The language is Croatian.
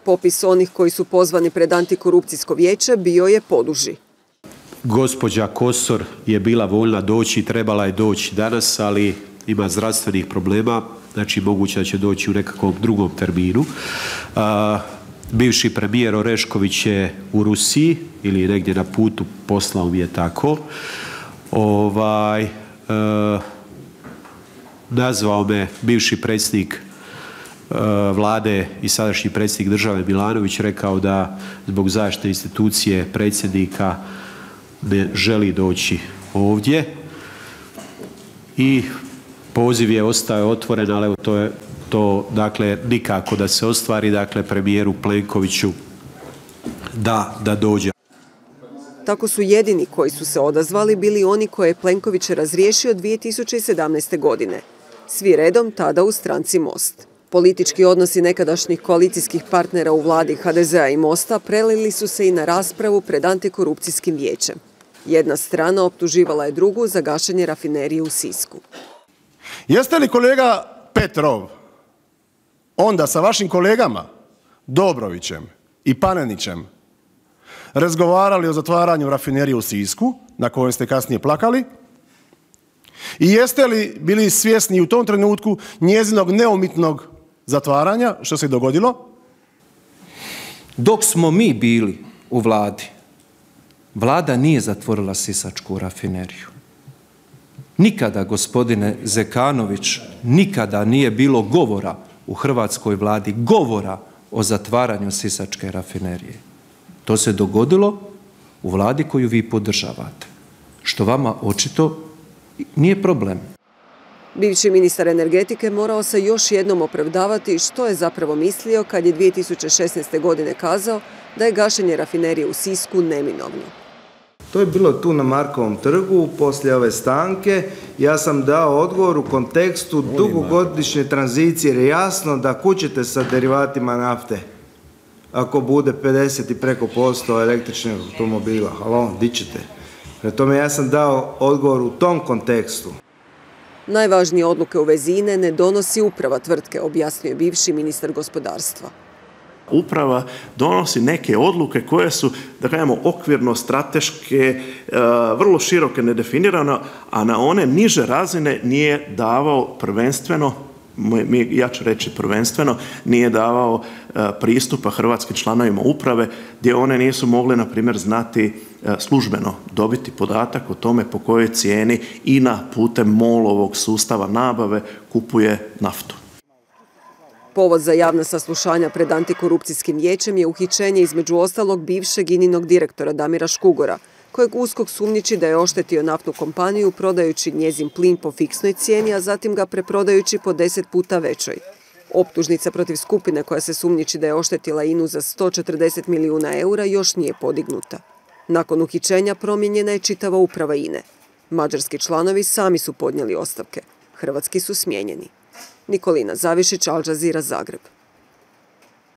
Popis onih koji su pozvani pred antikorupcijsko vijeće bio je poduži. Gospođa Kosor je bila voljna doći, trebala je doći danas, ali ima zdravstvenih problema, znači moguće da će doći u nekakvom drugom terminu. Bivši premijer Orešković je u Rusiji ili negdje na putu, poslao mi je tako. Nazvao me bivši predsjednik vlade i sadašnji predsjednik države Milanović, rekao da zbog zaštite institucije predsjednika ne želi doći ovdje i poziv je ostao otvoren, ali evo to dakle nikako da se ostvari, dakle premijeru Plenkoviću da dođe. Tako su jedini koji su se odazvali bili oni koje je Plenković razriješio 2017. godine. Svi redom tada u stranci Most. Politički odnosi nekadašnjih koalicijskih partnera u vladi HDZ-a i Mosta prelili su se i na raspravu pred antikorupcijskim vijećem. Jedna strana optuživala je drugu za gašenje rafinerije u Sisku. Jeste li kolega Petrov onda sa vašim kolegama Dobrovićem i Panenićem razgovarali o zatvaranju rafinerije u Sisku, na kojoj ste kasnije plakali? I jeste li bili svjesni u tom trenutku njezinog neumitnog zatvaranja, što se dogodilo? Dok smo mi bili u vladi, vlada nije zatvorila sisačku rafineriju. Nikada, gospodine Zekanović, nikada nije bilo govora u hrvatskoj vladi, govora o zatvaranju sisačke rafinerije. To se dogodilo u vladi koju vi podržavate, što vama očito nije problem. Bivši ministar energetike morao se još jednom opravdavati što je zapravo mislio kad je 2016. godine kazao da je gašenje rafinerije u Sisku neminovno. To je bilo tu na Markovom trgu poslije ove stanke. Ja sam dao odgovor u kontekstu dugogodišnje tranzicije jer je jasno da kućete sa derivatima nafte ako bude 50 i preko % električnih automobila. Halo, di ćete? Prema tome ja sam dao odgovor u tom kontekstu. Najvažnije odluke u vezi INE ne donosi uprava tvrtke, objasnio je bivši ministar gospodarstva. Uprava donosi neke odluke koje su, da kažemo, okvirno strateške, vrlo široke, nedefinirane, a na one niže razine nije davao prvenstveno, ja ću reći prvenstveno, nije davao pristupa hrvatskim članovima uprave gdje one nisu mogle, na primjer, znati službeno dobiti podatak o tome po kojoj cijeni INA putem MOL-ovog sustava nabave kupuje naftu. Povod za javna saslušanja pred antikorupcijskim vijećem je uhićenje između ostalog bivšeg INInog direktora Damira Škugora, kojeg USKOK sumnjiči da je oštetio naftnu kompaniju prodajući njezin plin po fiksnoj cijeni, a zatim ga preprodajući po 10 puta većoj. Optužnica protiv skupine koja se sumnjiči da je oštetila INU za 140 milijuna eura još nije podignuta. Nakon uhićenja promijenjena je čitava uprava INE. Mađarski članovi sami su podnijeli ostavke. Hrvatski su smijenjeni. Nikolina Zavišić, Al Jazeera, Zagreb.